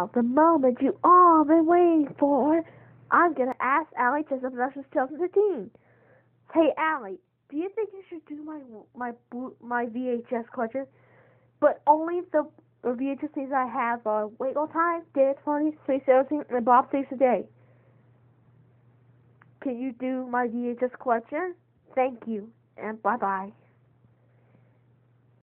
now, the moment you all been waiting for. I'm gonna ask AllyJessaProductions2013. Hey Ally, do you think you should do my VHS collection? But only the VHSs I have Wiggle Time, Dance Party, Space Odyssey, and Bob Saves the Day. Can you do my VHS collection? Thank you, and bye bye.